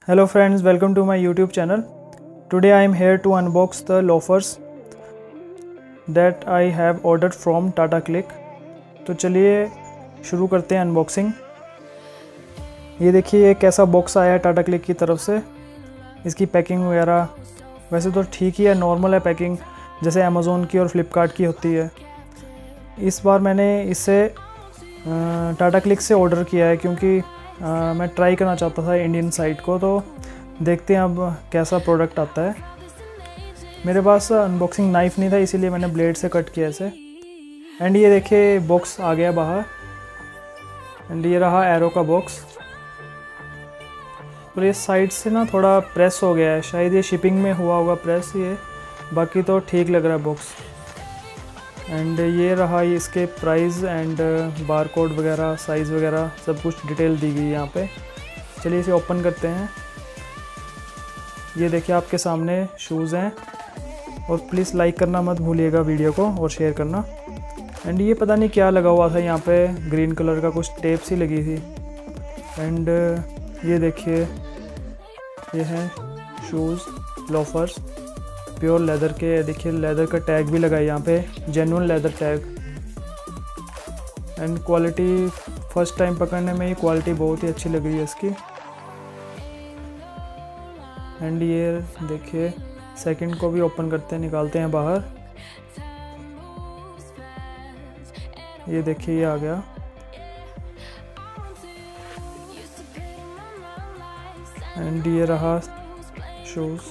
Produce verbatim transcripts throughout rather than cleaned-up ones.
Hello friends, welcome to my YouTube channel. Today I am here to unbox the loafers that I have ordered from Tata Click. तो चलिए शुरू करते हैं unboxing. ये देखिए ये कैसा बॉक्स आया है टाटा क्लिक की तरफ से। इसकी पैकिंग वगैरह वैसे तो ठीक ही है, नॉर्मल है पैकिंग, जैसे अमेज़ोन की और फ्लिपकार्ट की होती है। इस बार मैंने इससे टाटा क्लिक से ऑर्डर किया है क्योंकि आ, मैं ट्राई करना चाहता था इंडियन साइट को, तो देखते हैं अब कैसा प्रोडक्ट आता है। मेरे पास अनबॉक्सिंग नाइफ़ नहीं था, इसीलिए मैंने ब्लेड से कट किया इसे। एंड ये देखिए बॉक्स आ गया बाहर। एंड ये रहा एरो का बॉक्स, और ये साइड से ना थोड़ा प्रेस हो गया है, शायद ये शिपिंग में हुआ होगा प्रेस ये, बाकी तो ठीक लग रहा है बॉक्स। एंड ये रहा ये इसके प्राइस एंड बार कोड वगैरह, साइज़ वगैरह सब कुछ डिटेल दी गई है यहाँ पे। चलिए इसे ओपन करते हैं। ये देखिए आपके सामने शूज़ हैं, और प्लीज़ लाइक करना मत भूलिएगा वीडियो को और शेयर करना। एंड ये पता नहीं क्या लगा हुआ था यहाँ पे, ग्रीन कलर का कुछ टेप सी लगी थी। एंड ये देखिए ये हैं शूज़ लोफर्स प्योर लेदर के। देखिए लेदर का टैग भी लगा है यहाँ पे, genuine leather tag. And quality first time पकड़ने में ही क्वालिटी बहुत ही अच्छी लग रही है इसकी। एंड ये देखिए सेकंड को भी ओपन करते हैं, निकालते हैं बाहर। ये देखिए ये आ गया। एंड ये रहा शूज़।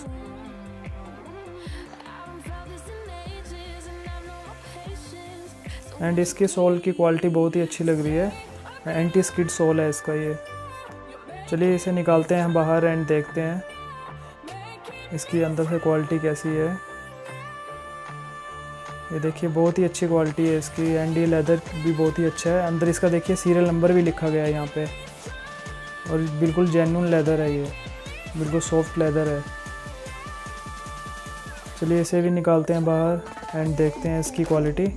एंड इसकी सोल की क्वालिटी बहुत ही अच्छी लग रही है, एंटी स्किड सोल है इसका ये। चलिए इसे निकालते हैं बाहर एंड देखते हैं इसकी अंदर से क्वालिटी कैसी है। ये देखिए बहुत ही अच्छी क्वालिटी है इसकी। एंड ये लेदर भी बहुत ही अच्छा है। अंदर इसका देखिए सीरियल नंबर भी लिखा गया है यहाँ पे, और बिल्कुल जेन्युइन लेदर है ये, बिल्कुल सॉफ्ट लेदर है। चलिए इसे भी निकालते हैं बाहर एंड देखते हैं इसकी क्वालिटी।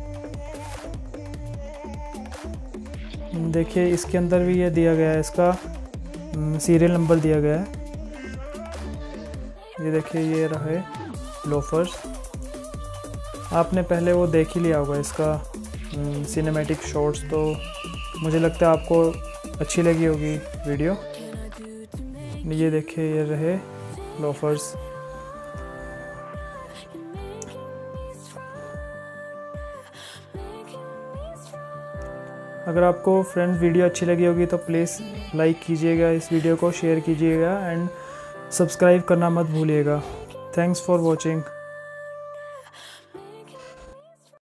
देखिए इसके अंदर भी ये दिया गया है, इसका सीरियल नंबर दिया गया है। ये देखिए ये रहे लोफर्स। आपने पहले वो देख ही लिया होगा इसका सिनेमैटिक शॉट्स, तो मुझे लगता है आपको अच्छी लगी होगी वीडियो। ये देखिए ये रहे लोफर्स। अगर आपको फ्रेंड्स वीडियो अच्छी लगी होगी तो प्लीज़ लाइक कीजिएगा इस वीडियो को, शेयर कीजिएगा एंड सब्सक्राइब करना मत भूलिएगा। Thanks for watching.